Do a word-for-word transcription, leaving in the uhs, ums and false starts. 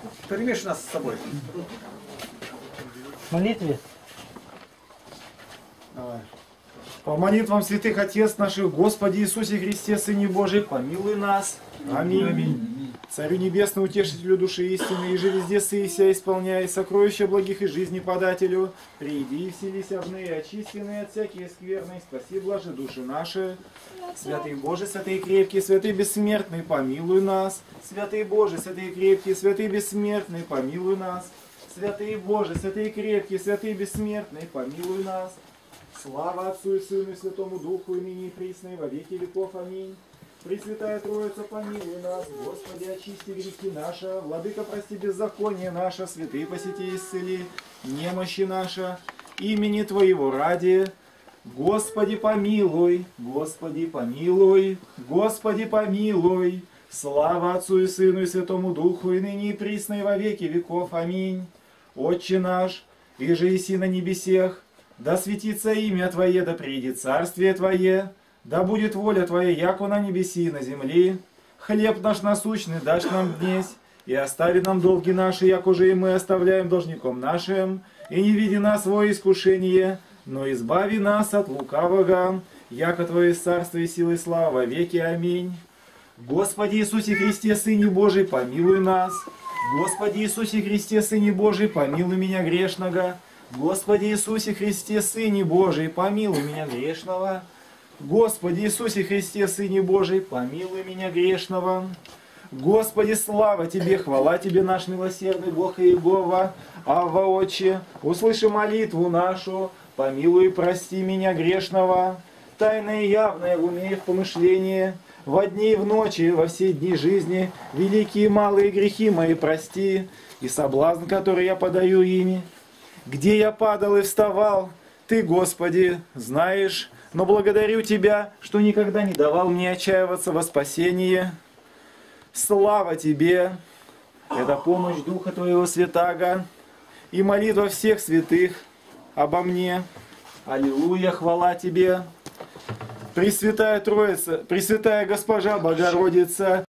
Перемешай нас с собой. В молитве. Давай. По молитвам святых Отец наших, Господи Иисусе Христе, Сыне Божий, помилуй нас. Аминь. Аминь. Царю Небесный, Утешителю души истины, и же везде сыся, исполняй сокровища благих и жизни подателю, приди и вселися в ны, очистенные от всякие скверны, спаси, блажи души наши. Святый Боже, святый крепкий, святый бессмертный, помилуй нас. Святый Боже, святый крепкий, святый бессмертный, помилуй нас. Святый Боже, святый крепкий, святый бессмертный, помилуй нас. Слава Отцу и Сыну и Святому Духу, и ныне и присно, и во веки веков. Аминь. Пресвятая Троица, помилуй нас. Господи, очисти грехи наши. Владыка, прости беззаконие наше. Святые, посети, исцели немощи наши. Имени Твоего ради. Господи, помилуй. Господи, помилуй. Господи, помилуй. Слава Отцу и Сыну и Святому Духу, и ныне и присно, и во веки веков. Аминь. Отче наш, иже еси на небесех, да светится имя Твое, да приидет царствие Твое, да будет воля Твоя, яко на небеси и на земли. Хлеб наш насущный дашь нам днесь, и остави нам долги наши, яко же и мы оставляем должником нашим, и не веди нас во искушение, но избави нас от лукавого, яко Твое царство и сила и слава во веки. Аминь. Господи Иисусе Христе, Сыне Божий, помилуй нас. Господи Иисусе Христе, Сыне Божий, помилуй меня грешного. Господи Иисусе Христе, Сыне Божий, помилуй меня грешного. Господи Иисусе Христе, Сыне Божий, помилуй меня грешного. Господи, слава Тебе, хвала Тебе, наш милосердный Бог и Иегова, Авва Отче, услыши молитву нашу, помилуй и прости меня грешного. Тайное и явное в уме и в помышлении, во дни и в ночи, во все дни жизни, великие и малые грехи мои прости, и соблазн, который я подаю ими. Где я падал и вставал, Ты, Господи, знаешь, но благодарю Тебя, что никогда не давал мне отчаиваться во спасении. Слава Тебе! Это помощь Духа Твоего Святаго и молитва всех святых обо мне. Аллилуйя, хвала Тебе! Пресвятая Троица, Пресвятая Госпожа Богородица,